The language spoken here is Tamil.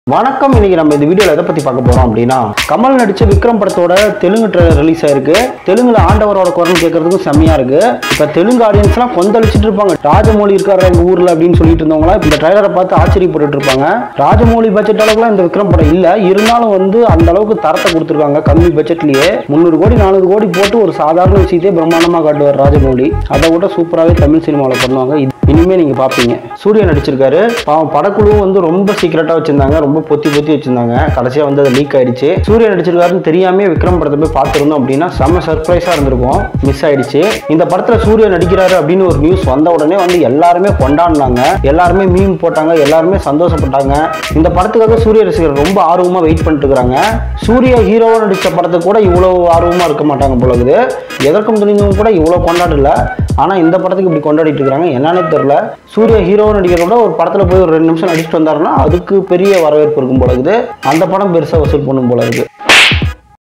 வணக்கம். இன்னைக்கு நம்ம இந்த வீடியோல எதை பத்தி பார்க்க போறோம் அப்படின்னா, கமல் நடிச்ச விக்ரம் படத்தோட தெலுங்கு ட்ரெய்லர் ரிலீஸ் ஆயிருக்கு. தெலுங்குல ஆண்டவரோட குரல் கேட்கறதுக்கும் செம்மையா இருக்கு. இப்ப தெலுங்கு ஆடியன்ஸ் எல்லாம் கொந்தளிச்சிட்டு இருப்பாங்க. ராஜமௌலி இருக்காரு எங்க ஊர்ல அப்படின்னு சொல்லிட்டு இருந்தவங்களா இந்த ட்ரெய்லரை பார்த்து ஆச்சரியப்பட்டு இருப்பாங்க. ராஜமௌலி பட்ஜெட் அளவுக்குலாம் இந்த விக்ரம் படம் இல்ல, இருந்தாலும் அந்த அளவுக்கு தரத்தை கொடுத்துருக்காங்க. கம்மி பட்ஜெட்லயே 300 கோடி 400 கோடி போட்டு ஒரு சாதாரண விஷயத்தையே பிரம்மாண்டமா காட்டுவார் ராஜமௌலி. அதை விட சூப்பராகவே தமிழ் சினிமாவில் பண்ணுவாங்க. இனிமே நீங்க பாப்பீங்க. சூர்யா நடிச்சிருக்காரு. படக்குழு ரொம்ப சீக்கிரட்டா வச்சிருந்தாங்க, ரொம்ப பொத்தி வச்சிருந்தாங்க. கடைசியா அது லீக் ஆயிடுச்சு. சூர்யா நடிச்சிருக்காருன்னு தெரியாம விக்ரம் படத்தை போய் பார்த்திருந்தோம் அப்படின்னா செம்ம சர்ப்ரைஸா இருந்திருக்கும். மிஸ் ஆயிடுச்சு. இந்த படத்துல சூர்யா நடிக்கிறாரு அப்படின்னு ஒரு நியூஸ் வந்த உடனே எல்லாருமே கொண்டாடினாங்க, எல்லாருமே மீம் போட்டாங்க, எல்லாருமே சந்தோஷப்பட்டாங்க. இந்த படத்துக்காக சூர்யா ரசிகர்கள் ரொம்ப ஆர்வமா வெயிட் பண்ணிட்டு இருக்காங்க. சூர்யா ஹீரோவா நடிச்ச படத்துக்கு கூட இவ்வளவு ஆர்வமா இருக்க மாட்டாங்க போல இருக்குது. எதற்கும் துணிந்தவங்க கூட இவ்வளவு கொண்டாடல. ஆனா இந்த படத்துக்கு இப்படி கொண்டாடிட்டு இருக்காங்க. என்னன்னு தெரியல. சூர்யா ஹீரோவா நடிக்கிறத ஒரு படத்துல போய் ஒரு 2 நிமிஷம் நடிச்சுட்டு வந்தாருன்னா அதுக்கு பெரிய வரவேற்பு இருக்கும் போல இருக்குது. அந்த படம் பெருசா வசூல் பண்ணும் போல இருக்கு.